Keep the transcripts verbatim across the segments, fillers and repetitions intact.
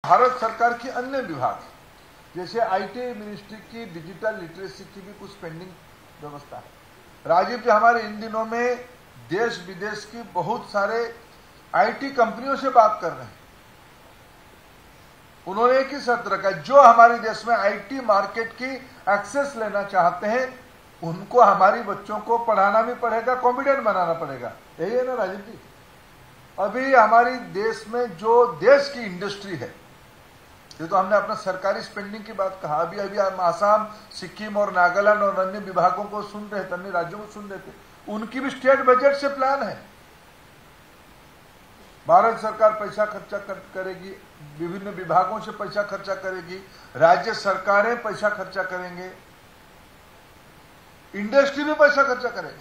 भारत सरकार की अन्य विभाग जैसे आईटी मिनिस्ट्री की डिजिटल लिटरेसी की भी कुछ पेंडिंग व्यवस्था है। राजीव जी हमारे इन दिनों में देश विदेश की बहुत सारे आईटी कंपनियों से बात कर रहे हैं। उन्होंने एक ही शर्त रखा, जो हमारे देश में आईटी मार्केट की एक्सेस लेना चाहते हैं उनको हमारी बच्चों को पढ़ाना भी पड़ेगा, कॉम्पिटेंट बनाना पड़ेगा। यही है ना राजीव जी। अभी हमारी देश में जो देश की इंडस्ट्री है, ये तो हमने अपना सरकारी स्पेंडिंग की बात कहा। अभी अभी हम आसाम, सिक्किम और नागालैंड और अन्य विभागों को सुन रहे थे, अन्य राज्यों को सुन रहे थे, उनकी भी स्टेट बजट से प्लान है। भारत सरकार पैसा खर्चा कर, करेगी, विभिन्न विभागों से पैसा खर्चा करेगी, राज्य सरकारें पैसा खर्चा करेंगे, इंडस्ट्री भी पैसा खर्चा करेगा।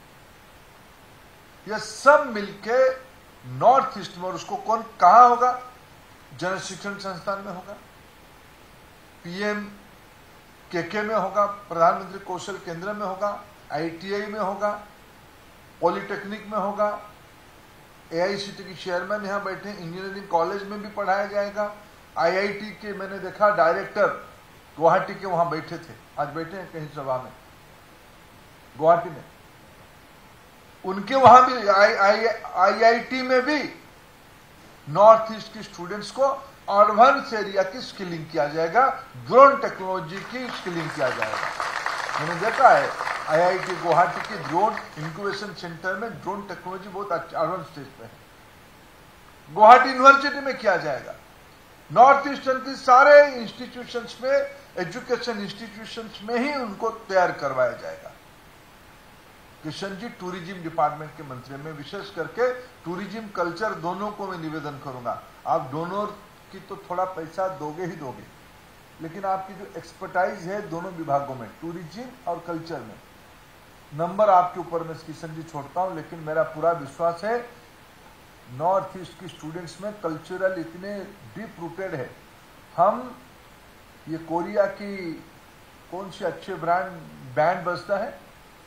ये सब मिलके नॉर्थ ईस्ट में, और उसको कौन कहां होगा? जन शिक्षण संस्थान में होगा, पीएम केके में होगा, प्रधानमंत्री कौशल केंद्र में होगा, आईटीआई में होगा, पॉलिटेक्निक में होगा, एआईसीटी के चेयरमैन यहां बैठे, इंजीनियरिंग कॉलेज में भी पढ़ाया जाएगा। आईआईटी के मैंने देखा डायरेक्टर गुवाहाटी के वहां बैठे थे, आज बैठे हैं कहीं सभा में गुवाहाटी में। उनके वहां भी आईआईटी में भी नॉर्थ ईस्ट की स्टूडेंट्स को अर्बन एरिया की स्किलिंग किया जाएगा, ड्रोन टेक्नोलॉजी की स्किलिंग किया जाएगा। मैंने देखा है आईआईटी गुवाहाटी की ड्रोन इंक्यूबेशन सेंटर में ड्रोन टेक्नोलॉजी बहुत अच्छा अर्बन स्टेज पे है। गुवाहाटी यूनिवर्सिटी में किया जाएगा। नॉर्थ ईस्टर्न की सारे इंस्टीट्यूशंस में, एजुकेशन इंस्टीट्यूशंस में ही उनको तैयार करवाया जाएगा। किशन जी टूरिज्म डिपार्टमेंट के मंत्री, में विशेष करके टूरिज्म कल्चर दोनों को मैं निवेदन करूंगा, आप डोनर की तो थोड़ा पैसा दोगे ही दोगे, लेकिन आपकी जो एक्सपर्टाइज है दोनों विभागों में, टूरिज्म और कल्चर में, नंबर आपके ऊपर मैं किशन जी छोड़ता हूं, लेकिन मेरा पूरा विश्वास है नॉर्थ ईस्ट की स्टूडेंट्स में कल्चरल इतने डीप रूटेड है। हम ये कोरिया की कौन सी अच्छे ब्रांड बैंड बजता है,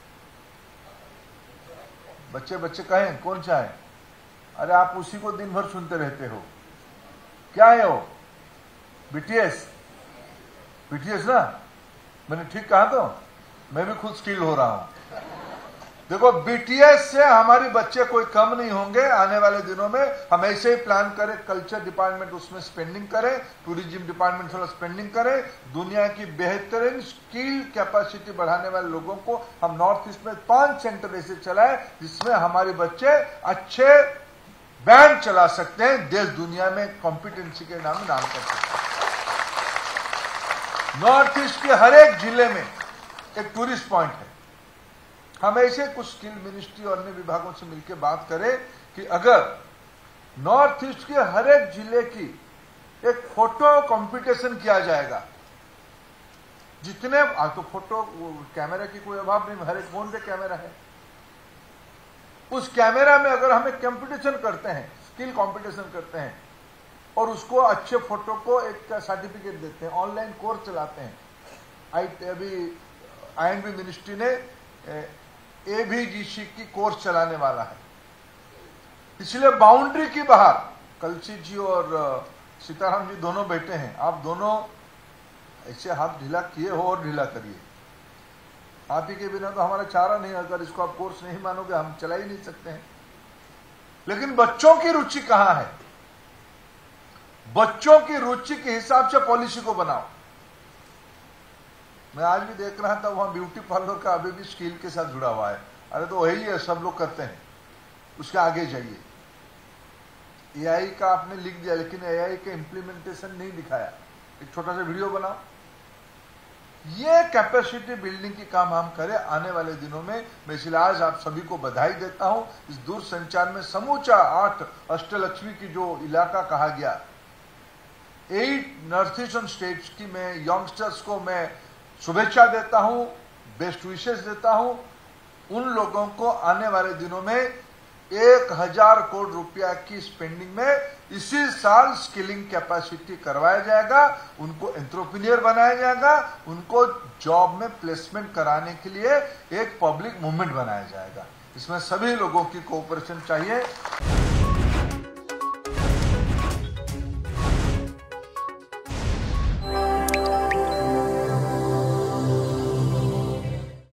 बच्चे बच्चे कहें कौन सा है? अरे आप उसी को दिन भर सुनते रहते हो, क्या है वो? बीटीएस। बीटीएस ना, मैंने ठीक कहा तो? मैं भी खुद स्किल हो रहा हूं। देखो बीटीएस से हमारे बच्चे कोई कम नहीं होंगे आने वाले दिनों में। हम ऐसे ही प्लान करें, कल्चर डिपार्टमेंट उसमें स्पेंडिंग करें, टूरिज्म डिपार्टमेंट थोड़ा स्पेंडिंग करें, दुनिया की बेहतरीन स्किल कैपेसिटी बढ़ाने वाले लोगों को हम नॉर्थ ईस्ट में पांच सेंटर ऐसे चलाएं जिसमें हमारे बच्चे अच्छे बैंड चला सकते हैं, देश दुनिया में कॉम्पिटेंसी के नाम नाम कर सकते हैं। नॉर्थ ईस्ट के हर एक जिले में एक टूरिस्ट पॉइंट है। हम ऐसे कुछ स्किल मिनिस्ट्री और अन्य विभागों से मिलकर बात करें कि अगर नॉर्थ ईस्ट के हर एक जिले की एक फोटो कंपटीशन किया जाएगा, जितने आज तो फोटो कैमरा की कोई अभाव नहीं, हर एक फोन पे कैमरा है, उस कैमरा में अगर हम एक कंपटीशन करते हैं, स्किल कंपटीशन करते हैं और उसको अच्छे फोटो को एक सर्टिफिकेट देते हैं, ऑनलाइन कोर्स चलाते हैं। आई अभी आई एंड बी मिनिस्ट्री ने एबीजीसी की कोर्स चलाने वाला है, इसलिए बाउंड्री की बाहर कलसी जी और सीताराम जी दोनों बैठे हैं, आप दोनों ऐसे हाथ ढीला किए हो और ढीला करिए। आप ही के बिना तो हमारा चारा नहीं, अगर इसको आप कोर्स नहीं मानोगे हम चला ही नहीं सकते हैं। लेकिन बच्चों की रुचि कहां है? बच्चों की रुचि के हिसाब से पॉलिसी को बनाओ। मैं आज भी देख रहा था वहां ब्यूटी पार्लर का अभी भी स्किल के साथ जुड़ा हुआ है। अरे तो वही है, सब लोग करते हैं, उसके आगे जाइए। एआई का आपने लिख दिया लेकिन एआई का इंप्लीमेंटेशन नहीं दिखाया, एक छोटा सा वीडियो बनाओ। ये कैपेसिटी बिल्डिंग की काम हम करें आने वाले दिनों में। मैं इसलिए आज आप सभी को बधाई देता हूं। इस दूर संचार में समूचा आठ अष्टलक्ष्मी की जो इलाका कहा गया, एट नॉर्थ ईस्टर्न स्टेट्स की मैं यंगस्टर्स को मैं शुभेच्छा देता हूं, बेस्ट विशेष देता हूं। उन लोगों को आने वाले दिनों में एक हजार करोड़ रुपया की स्पेंडिंग में इसी साल स्किलिंग कैपेसिटी करवाया जाएगा, उनको एंटरप्रेन्योर बनाया जाएगा, उनको जॉब में प्लेसमेंट कराने के लिए एक पब्लिक मूवमेंट बनाया जाएगा। इसमें सभी लोगों की कोऑपरेशन चाहिए।